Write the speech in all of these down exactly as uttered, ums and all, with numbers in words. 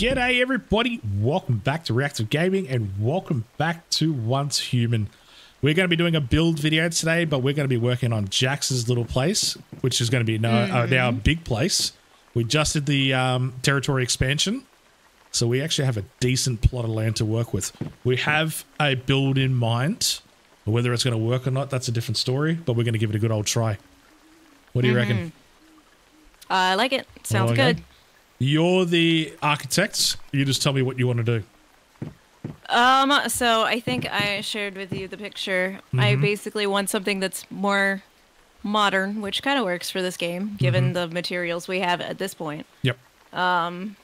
G'day everybody, welcome back to Reactive Gaming and welcome back to Once Human. We're going to be doing a build video today, but we're going to be working on Jax's little place, which is going to be now, mm-hmm. uh, now a big place. We just did the um, territory expansion, so we actually have a decent plot of land to work with. We have a build in mind. Whether it's going to work or not, that's a different story, but we're going to give it a good old try. What do you mm-hmm. reckon? I like it. Sounds okay. good. You're the architect. You just tell me what you want to do. Um, so I think I shared with you the picture. Mm-hmm. I basically want something that's more modern, which kind of works for this game, given mm-hmm. the materials we have at this point. Yep. Um,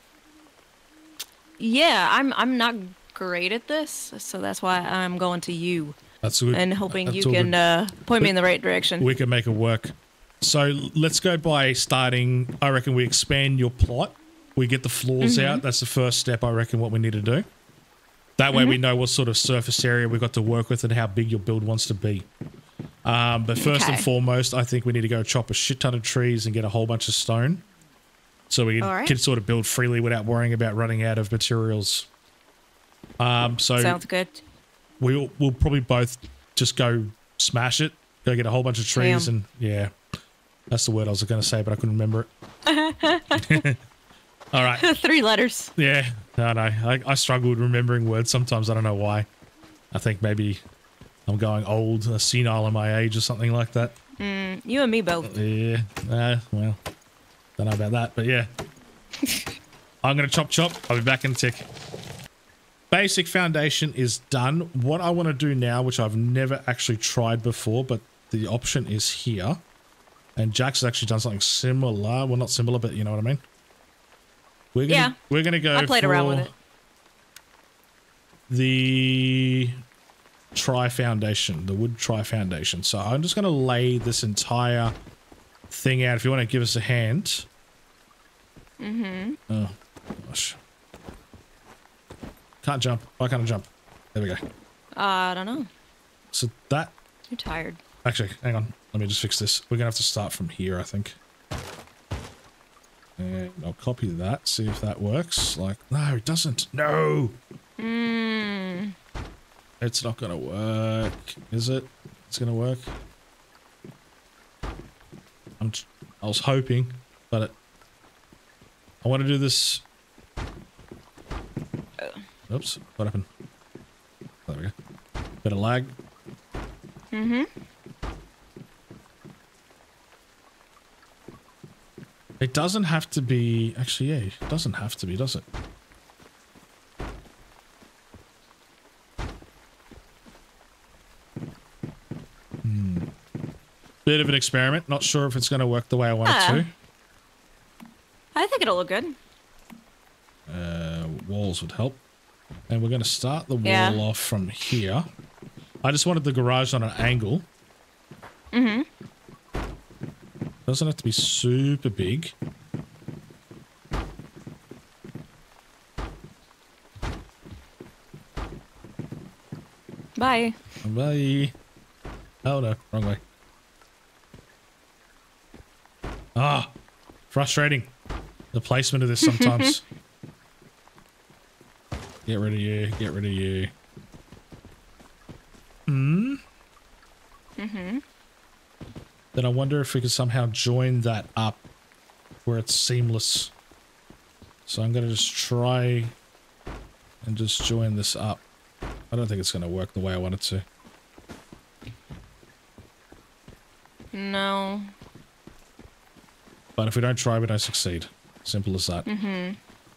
yeah, I'm I'm not great at this, so that's why I'm going to you. That's good. And hoping that's you can uh, point me in the right direction. We can make it work. So let's go by starting, I reckon we expand your plot. We get the floors mm-hmm. out. That's the first step, I reckon, what we need to do. That way mm-hmm. we know what sort of surface area we've got to work with and how big your build wants to be. Um, but first okay. and foremost, I think we need to go chop a shit ton of trees and get a whole bunch of stone. So we can, right. can sort of build freely without worrying about running out of materials. Um, so Sounds good. We'll, we'll probably both just go smash it, go get a whole bunch of trees Damn. and yeah. That's the word I was going to say, but I couldn't remember it. All right. Three letters. Yeah, no, no. I, I struggle with remembering words sometimes. I don't know why. I think maybe I'm going old, uh, senile in my age or something like that. Mm, you and me both. Yeah. Uh, well, don't know about that, but yeah. I'm going to chop chop. I'll be back in a tick. Basic foundation is done. What I want to do now, which I've never actually tried before, but the option is here. And Jax has actually done something similar. Well, not similar, but you know what I mean. We're gonna, yeah. We're going to go I played for around with it. The tri foundation, the wood tri foundation. So I'm just going to lay this entire thing out. If you want to give us a hand. Mm-hmm. Oh, gosh. Can't jump. Why can't I jump? There we go. Uh, I don't know. So that... You're tired. Actually, hang on. Let me just fix this. We're going to have to start from here, I think. And I'll copy that, see if that works. Like, no, it doesn't. No! Mm. It's not going to work. Is it? It's going to work? I'm t I was hoping, but it... I want to do this... Oops, what happened? There we go. Bit of lag. Mm-hmm. It doesn't have to be... Actually, yeah, it doesn't have to be, does it? Hmm. Bit of an experiment. Not sure if it's going to work the way I want uh, it to. I think it'll look good. Uh, walls would help. And we're going to start the wall yeah. off from here. I just wanted the garage on an angle. Mm-hmm. Doesn't have to be super big. Bye. Bye. Oh no, wrong way. Ah, frustrating. The placement of this sometimes. Get rid of you, get rid of you. Hmm? Mm-hmm. Then I wonder if we could somehow join that up where it's seamless. So I'm going to just try and just join this up. I don't think it's going to work the way I want it to. No. But if we don't try, we don't succeed. Simple as that. Mm-hmm.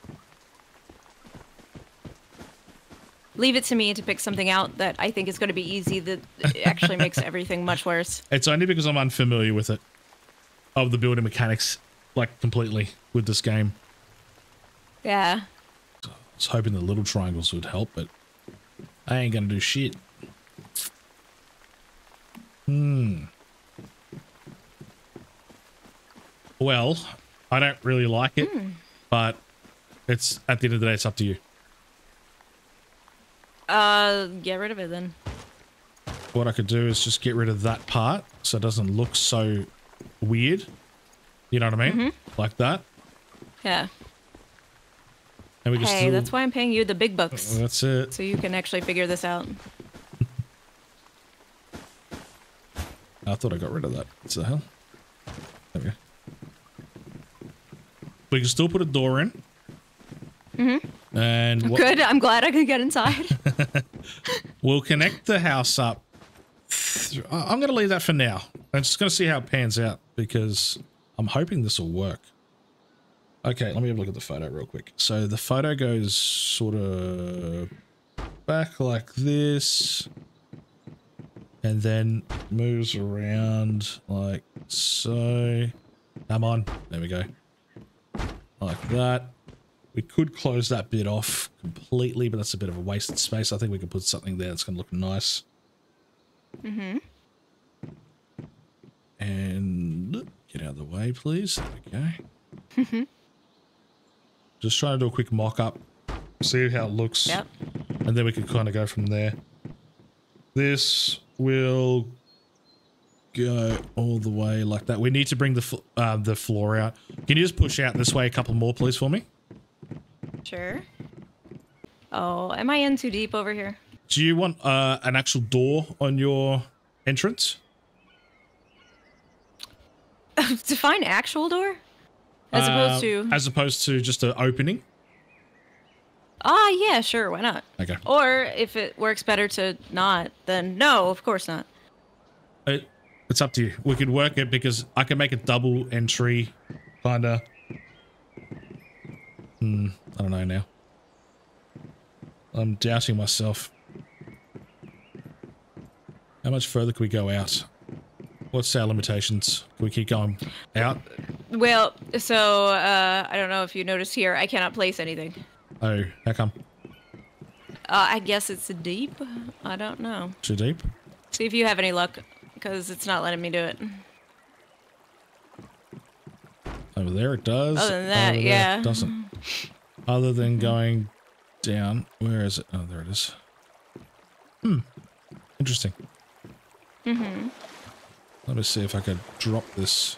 Leave it to me to pick something out that I think is going to be easy that actually makes everything much worse. It's only because I'm unfamiliar with it. Of the building mechanics, like, completely with this game. Yeah. I was hoping the little triangles would help, but I ain't going to do shit. Hmm. Well, I don't really like it, mm. but it's at the end of the day, it's up to you. Uh, get rid of it then. What I could do is just get rid of that part so it doesn't look so weird. You know what I mean? Mm-hmm. Like that. Yeah. And we can hey, still... that's why I'm paying you the big bucks. That's it. So you can actually figure this out. I thought I got rid of that. What the hell? There we go. We can still put a door in. Mm-hmm. And what... Good. I'm glad I could get inside. We'll connect the house up. I'm going to leave that for now. I'm just going to see how it pans out because I'm hoping this will work. Okay, let me have a look at the photo real quick. So the photo goes sort of back like this and then moves around like so. Come on. There we go. Like that. We could close that bit off completely, but that's a bit of a wasted space. I think we could put something there that's going to look nice. Mm-hmm. And get out of the way, please. There we go. Just trying to do a quick mock-up, see how it looks, yep. And then we can kind of go from there. This will go all the way like that. We need to bring the uh, the floor out. Can you just push out this way a couple more, please, for me? Sure. Oh, am I in too deep over here? Do you want uh, an actual door on your entrance? Define actual door? As opposed uh, to... As opposed to just an opening? Ah, yeah, sure, why not? Okay. Or if it works better to not, then no, of course not. It, it's up to you. We could work it because I can make a double entry, kind of. Hmm, I don't know now. I'm doubting myself. How much further can we go out? What's our limitations? Can we keep going out? Well, so, uh, I don't know if you noticed here, I cannot place anything. Oh, how come? Uh, I guess it's deep? I don't know. Too deep? See if you have any luck, because it's not letting me do it. Over there it does. Other than that, Over yeah. It doesn't. Other than going down. Where is it? Oh, there it is. Hmm. Interesting. Mm-hmm. Let me see if I could drop this.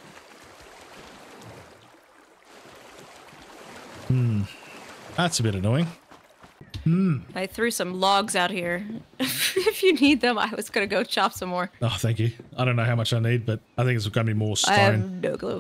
Hmm. That's a bit annoying. Hmm. I threw some logs out here. If you need them, I was going to go chop some more. Oh, thank you. I don't know how much I need, but I think it's going to be more stone. I have no clue.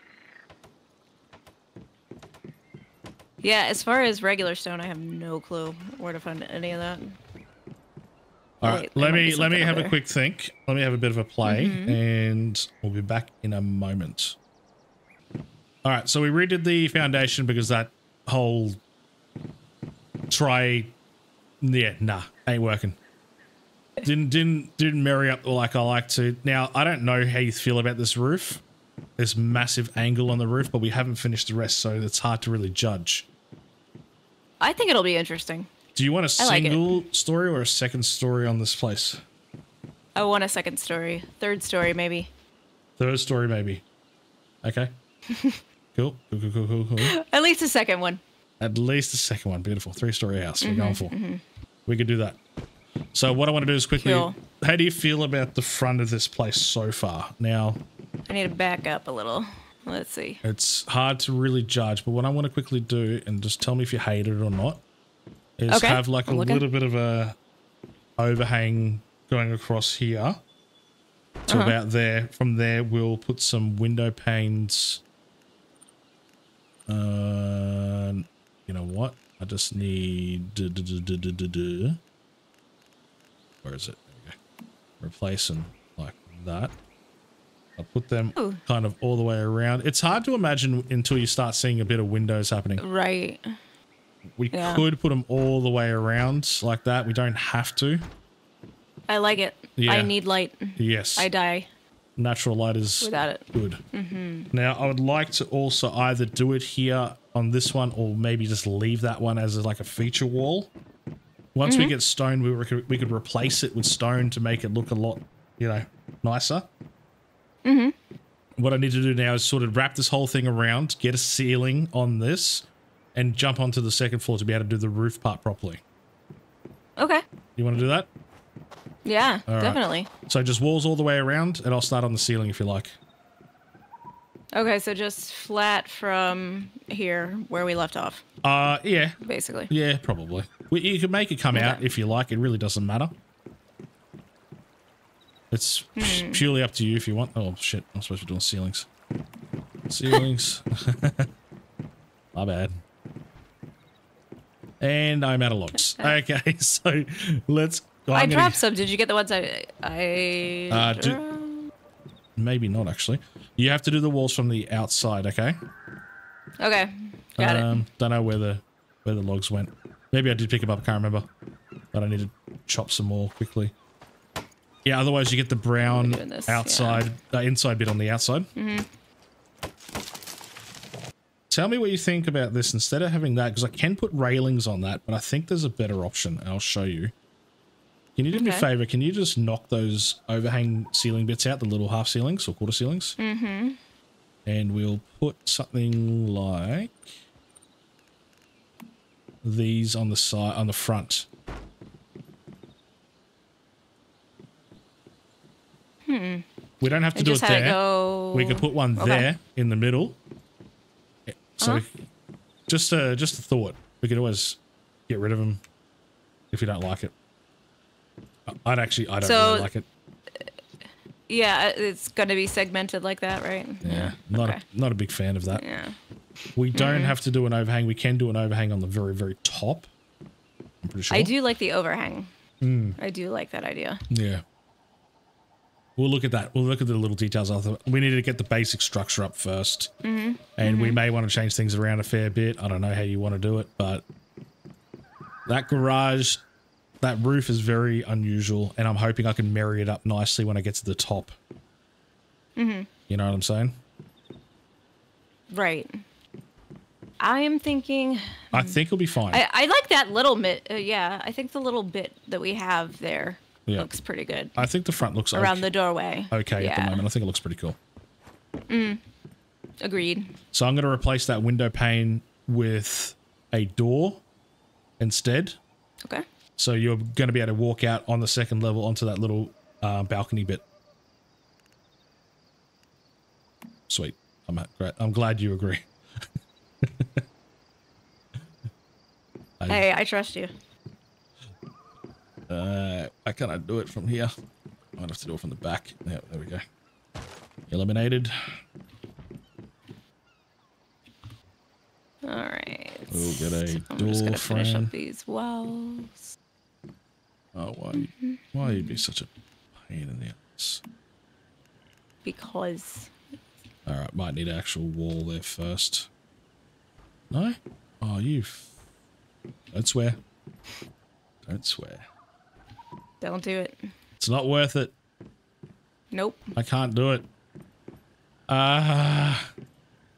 Yeah, as far as regular stone, I have no clue where to find any of that. All right, Wait, let there might me be let me something have over a there. quick think. Let me have a bit of a play, Mm-hmm. and we'll be back in a moment. All right, so we redid the foundation because that whole tray, yeah, nah, ain't working. Didn't didn't didn't marry up like I like to. Now I don't know how you feel about this roof. There's massive angle on the roof, but we haven't finished the rest, so it's hard to really judge. I think it'll be interesting. Do you want a I like it. single story or a second story on this place? I want a second story. Third story, maybe. Third story, maybe. Okay. Cool. Cool, cool, cool, cool, cool. At least a second one. At least the second one. Beautiful. Three-story house. We're Mm-hmm, going for. mm-hmm. We could do that. So what I want to do is quickly... Cool. How do you feel about the front of this place so far? Now, I need to back up a little. Let's see. it's hard to really judge, but what I want to quickly do, and just tell me if you hate it or not, is Okay, have like I'm a looking. little bit of a overhang going across here to Uh-huh. about there. From there, we'll put some window panes. Uh, you know what? I just need... duh, duh, duh, duh, duh, duh, duh. Where is it? There we go. Replace them like that. I'll put them Ooh. kind of all the way around. It's hard to imagine until you start seeing a bit of windows happening. Right. We Yeah. could put them all the way around like that. We don't have to. I like it. Yeah. I need light. Yes. I die Natural light is without it. good. Mm-hmm. Now, I would like to also either do it here on this one or maybe just leave that one as like a feature wall. Once Mm-hmm. we get stone, we, rec- we could replace it with stone to make it look a lot, you know, nicer. Mm-hmm. What I need to do now is sort of wrap this whole thing around, get a ceiling on this, and jump onto the second floor to be able to do the roof part properly. Okay. You want to do that? Yeah, All right. definitely. So just walls all the way around, and I'll start on the ceiling if you like. Okay, so just flat from here where we left off. Uh, yeah. Basically. Yeah, probably. Well, you can make it come Okay. out if you like. It really doesn't matter. It's hmm. purely up to you if you want. Oh, shit. I'm supposed to be doing ceilings. Ceilings. My bad. And I'm out of logs. Okay, so let's... Well, I gonna, dropped some. Did you get the ones I... I uh, do, maybe not, actually. You have to do the walls from the outside, okay? Okay, got um, it. Don't know where the, where the logs went. Maybe I did pick them up, I can't remember. But I need to chop some more quickly. Yeah, otherwise you get the brown this, outside, yeah. uh, inside bit on the outside. Mm-hmm. Tell me what you think about this instead of having that, because I can put railings on that, but I think there's a better option. I'll show you. Can you do okay. me a favor? Can you just knock those overhang ceiling bits out, the little half ceilings or quarter ceilings? Mm-hmm. And we'll put something like these on the side, on the front. Hmm. We don't have to and do it there. It go... We could put one okay. there in the middle. So uh-huh. we, just a just a thought. We could always get rid of them if you don't like it. I'd actually I don't so, really like it. Yeah, it's going to be segmented like that, right? Yeah, yeah. not okay. a, not a big fan of that. Yeah. We don't mm-hmm. have to do an overhang. We can do an overhang on the very very top. I'm pretty sure. I do like the overhang. Mm. I do like that idea. Yeah. We'll look at that. We'll look at the little details after. We need to get the basic structure up first. Mm-hmm. And mm-hmm. we may want to change things around a fair bit. I don't know how you want to do it, but that garage, that roof is very unusual, and I'm hoping I can marry it up nicely when I get to the top. Mm-hmm. You know what I'm saying? Right. I am thinking... I think it'll be fine. I, I like that little bit. Uh, yeah, I think the little bit that we have there yeah. looks pretty good. I think the front looks around okay. the doorway. Okay yeah. at the moment. I think it looks pretty cool. Mm. Agreed. So I'm going to replace that window pane with a door instead. Okay. So you're going to be able to walk out on the second level onto that little uh, balcony bit. Sweet. I'm great. I'm glad you agree. I, hey, I trust you. Uh, I cannot do it from here. I might have to do it from the back. Yeah, there we go. Eliminated. All right. We'll get a I'm door just gonna frame. finish up these walls. Oh, why? Mm-hmm. Why you be such a pain in the ass? Because. All right, might need an actual wall there first. No? Oh, you. Don't swear. Don't swear. Don't do it. It's not worth it. Nope. I can't do it. Ah. Uh,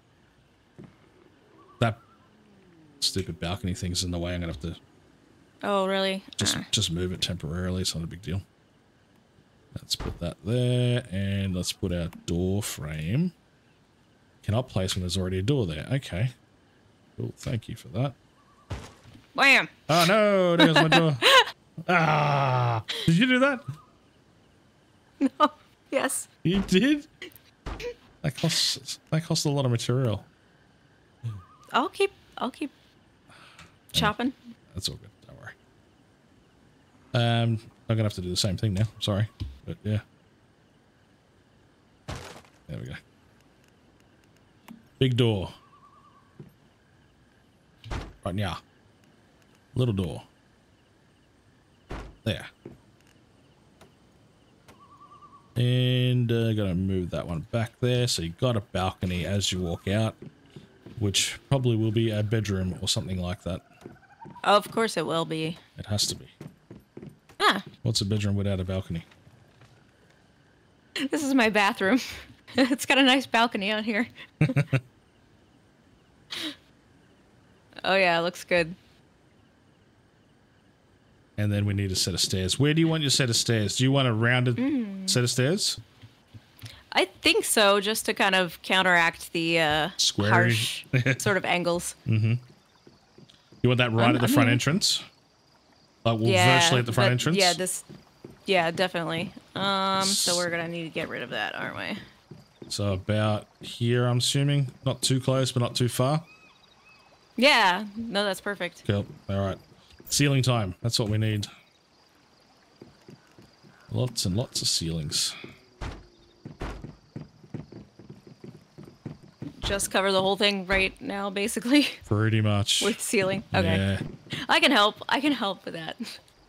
that stupid balcony thing's in the way. I'm gonna have to. Oh, really? Just, uh. just move it temporarily. It's not a big deal. Let's put that there, and let's put our door frame. Cannot place when there's already a door there. Okay. Cool. Thank you for that. Wham! Oh no! There's my door. Ah! Did you do that? No. Yes. You did? That costs. That costs a lot of material. I'll keep. I'll keep chopping. That's all good. Don't worry. Um, I'm gonna have to do the same thing now. Sorry, but yeah. There we go. Big door. Right now. Little door. There. And uh, gotta move that one back there. So you got a balcony as you walk out, which probably will be a bedroom or something like that. Of course it will be. It has to be. Ah. What's a bedroom without a balcony? This is my bathroom. It's got a nice balcony out here. Oh yeah, it looks good. And then we need a set of stairs. Where do you want your set of stairs? Do you want a rounded mm. set of stairs? I think so, just to kind of counteract the uh, harsh sort of angles. Mm-hmm. You want that right um, at the I front mean, entrance? Like, well, yeah, virtually at the front but, entrance? Yeah, this. Yeah, definitely. Um, so we're gonna need to get rid of that, aren't we? So about here, I'm assuming. Not too close, but not too far. Yeah. No, that's perfect. Cool. All right. Ceiling time. That's what we need. Lots and lots of ceilings. Just cover the whole thing right now, basically. Pretty much. With ceiling. Okay. Yeah. I can help. I can help with that.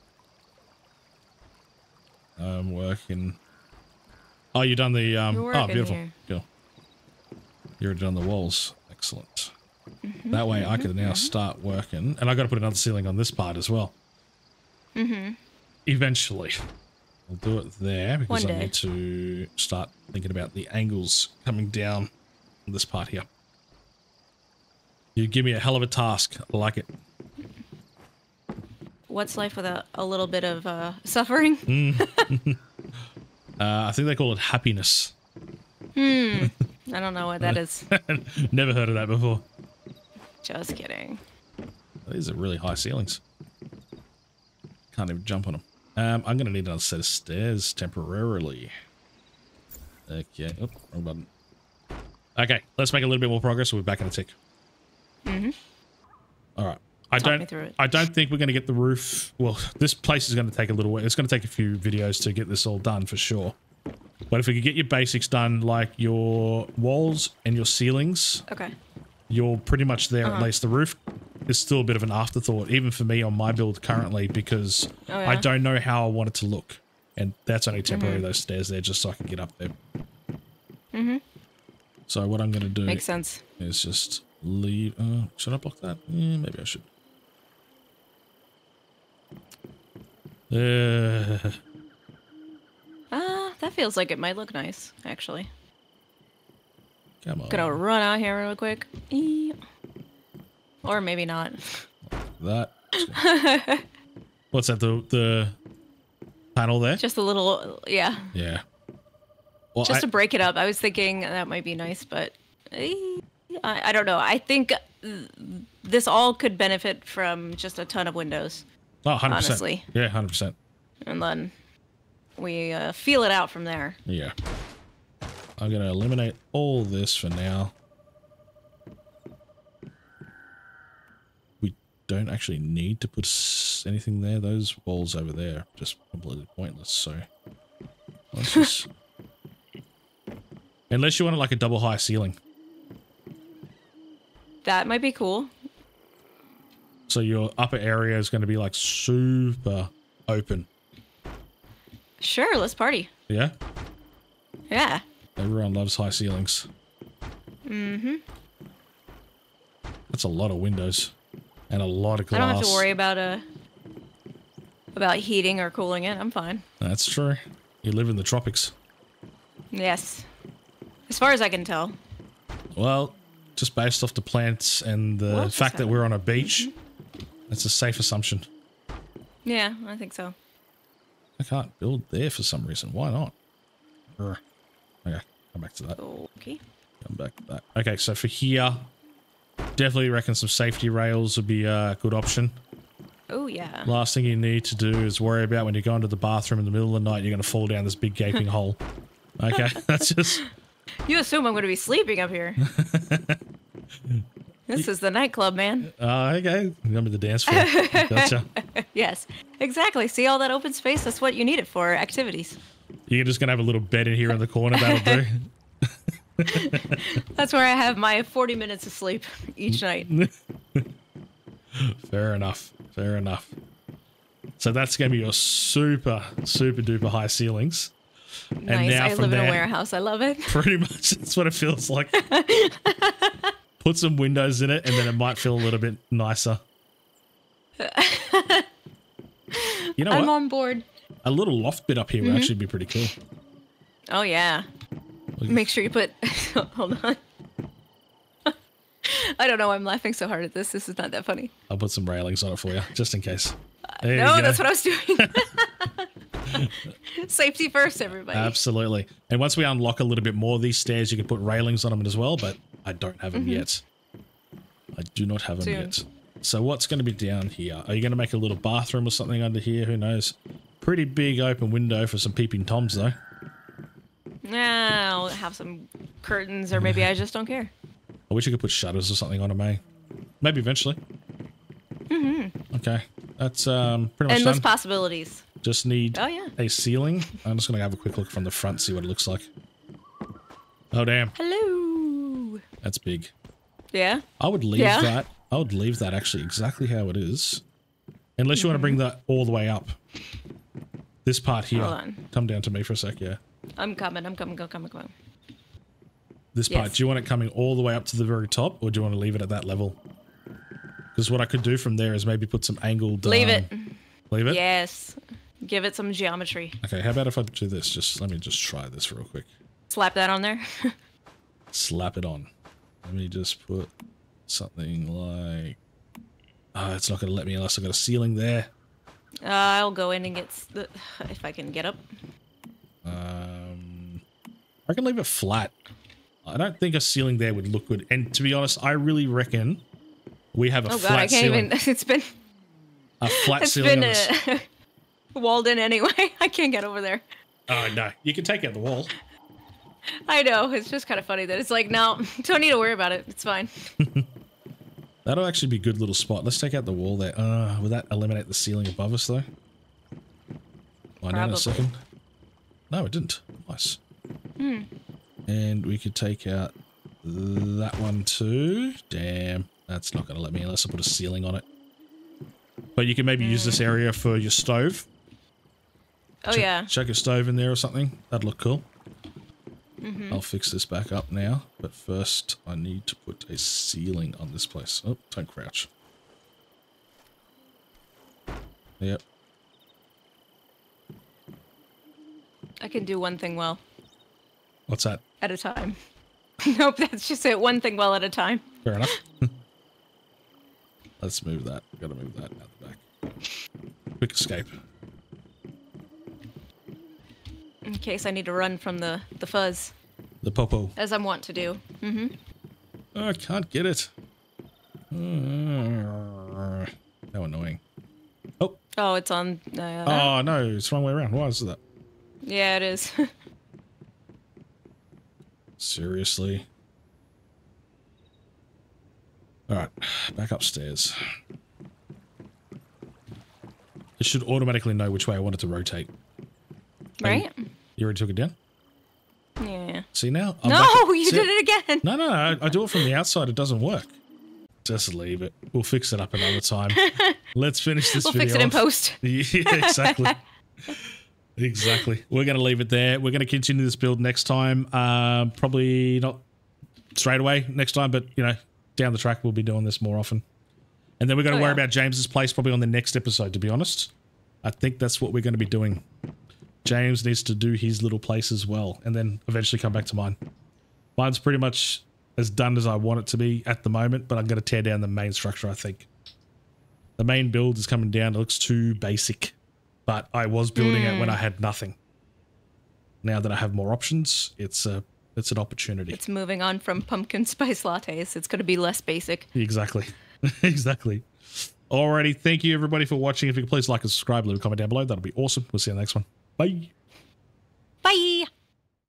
I'm working. Oh, you done the um You're oh working beautiful. here. Cool. You're done the walls. Excellent. Mm-hmm, That way mm-hmm, I can now mm-hmm. start working. And I gotta put another ceiling on this part as well. Mm-hmm. Eventually. I'll do it there because One I day. need to start thinking about the angles coming down on this part here. You give me a hell of a task. I like it. What's life without a little bit of uh, suffering? Mm. uh, I think they call it happiness. Hmm. I don't know what that is. Never heard of that before. Just kidding. These are really high ceilings. Can't even jump on them. Um, I'm going to need another set of stairs temporarily. Okay. Oh, wrong button. Okay, let's make a little bit more progress. We'll be back in a tick. Mm-hmm. All right. I Talk me don't. through it. I don't think we're going to get the roof. Well, this place is going to take a little while. It's going to take a few videos to get this all done for sure. But if we could get your basics done, like your walls and your ceilings, Okay. you're pretty much there. Uh-huh. At least the roof is still a bit of an afterthought, even for me on my build currently, because Oh, yeah? I don't know how I want it to look, and that's only temporary. Mhm. Those stairs there, just so I can get up there. Mm-hmm. So what I'm going to do Makes sense. is just leave. Uh, should I block that? Yeah, maybe I should. Uh, Ah, uh, that feels like it might look nice, actually. come on. Gonna run out here real quick. Eee. Or maybe not. That. What's that? The the panel there? Just a little, yeah. Yeah. Well, Just I, to break it up. I was thinking that might be nice, but eh, I, I don't know. I think this all could benefit from just a ton of windows, oh, one hundred percent. honestly. Yeah, one hundred percent. And then we uh, feel it out from there. Yeah. I'm going to eliminate all this for now. We don't actually need to put s- anything there. Those walls over there are just completely pointless, so let's just... Unless you want like a double high ceiling. That might be cool. So your upper area is going to be like super open. Sure, let's party. Yeah? Yeah. Everyone loves high ceilings. Mm-hmm. That's a lot of windows. And a lot of glass. I don't have to worry about uh about heating or cooling it. I'm fine. That's true. You live in the tropics. Yes. As far as I can tell. Well, just based off the plants and the What's fact that happening? we're on a beach, that's a safe assumption. Yeah, I think so. I can't build there for some reason. Why not? Urgh. Okay, come back to that. Okay. Come back to that. Okay, so for here, definitely reckon some safety rails would be a good option. Oh, yeah. Last thing you need to do is worry about when you go into the bathroom in the middle of the night, you're going to fall down this big gaping hole. Okay, that's just... You assume I'm going to be sleeping up here. This is the nightclub, man. Oh, okay. I'm at the dance floor. Gotcha. Yes, exactly. See all that open space? That's what you need it for, activities. You're just going to have a little bed in here in the corner. That'll do. That's where I have my forty minutes of sleep each night. Fair enough. Fair enough. So that's going to be your super, super duper high ceilings. And Nice. now I from live in there, a warehouse. I love it. pretty much that's what it feels like. Put some windows in it and then it might feel a little bit nicer. You know I'm what? on board. A little loft bit up here would actually be pretty cool. Oh, yeah. Make sure you put... Hold on. I don't know why I'm laughing so hard at this. This is not that funny. I'll put some railings on it for you, just in case. There you No, go. that's what I was doing. Safety first, everybody. Absolutely. And once we unlock a little bit more of these stairs, you can put railings on them as well, but I don't have them Mm-hmm. yet. I do not have them Soon. yet. So what's going to be down here? Are you going to make a little bathroom or something under here? Who knows? Pretty big open window for some peeping toms, though. Nah, I'll have some curtains, or maybe I just don't care. I wish you could put shutters or something on them, eh? Maybe eventually. Mm-hmm. Okay. That's um, pretty much Endless done. possibilities. Just need oh, yeah. a ceiling. I'm just going to have a quick look from the front, see what it looks like. Oh, damn. Hello. That's big. Yeah? I would leave yeah. that. I would leave that actually exactly how it is. Unless you mm-hmm. want to bring that all the way up. This part here. Hold on. Come down to me for a sec, yeah. I'm coming, I'm coming, I'm coming, coming. This part, yes. Do you want it coming all the way up to the very top, or do you want to leave it at that level? Because what I could do from there is maybe put some angled... Leave um, it. Leave it? Yes. Give it some geometry. Okay, how about if I do this? Just let me just try this real quick. Slap that on there. Slap it on. Let me just put something like... Oh, it's not going to let me unless I've got a ceiling there. Uh, I'll go in and get... The, if I can get up. Um, I can leave it flat. I don't think a ceiling there would look good. And to be honest, I really reckon we have a oh flat God, I can't ceiling. even... It's been... A flat it's ceiling been on this. Uh, walled in anyway. I can't get over there. Oh, no. You can take out the wall. I know. It's just kind of funny that it's like, no, don't need to worry about it. It's fine. That'll actually be a good little spot. Let's take out the wall there. Uh, will that eliminate the ceiling above us, though? Find out in a second. No, it didn't. Nice. Hmm. And we could take out that one too. Damn. That's not going to let me unless I put a ceiling on it. But you can maybe mm. use this area for your stove. Oh, Chuck, yeah. Chuck a stove in there or something. That'd look cool. Mm-hmm. I'll fix this back up now. But first, I need to put a ceiling on this place. Oh, don't crouch. Yep. I can do one thing well. What's that? At a time. Nope, that's just it. One thing well at a time. Fair enough. Let's move that. Gotta move that out the back. Quick escape. In case I need to run from the, the fuzz. The popo. As I'm wont to do. Mm-hmm. Oh, I can't get it. Uh, how annoying. Oh. Oh, it's on... Uh, oh, no. It's the wrong way around. Why is that? Yeah, it is. Seriously? Alright, back upstairs. It should automatically know which way I want it to rotate. Right? And you already took it down? Yeah. See now? I'm no, at, you did it again! No, no, no. I, I do it from the outside. It doesn't work. Just leave it. We'll fix it up another time. Let's finish this we'll video fix it in off. post. Yeah, exactly. Exactly. We're going to leave it there. We're going to continue this build next time. Um, probably not straight away next time, but, you know, down the track we'll be doing this more often. And then we're going to oh, worry yeah. about James's place probably on the next episode, to be honest. I think that's what we're going to be doing. James needs to do his little place as well, and then eventually come back to mine. Mine's pretty much as done as I want it to be at the moment, but I'm going to tear down the main structure, I think. The main build is coming down. It looks too basic. But I was building mm. it when I had nothing. Now that I have more options, it's a it's an opportunity. It's moving on from pumpkin spice lattes. It's going to be less basic. Exactly. Exactly. Alrighty. Thank you, everybody, for watching. If you could please like and subscribe, leave a comment down below. That'll be awesome. We'll see you in the next one. Bye. Bye.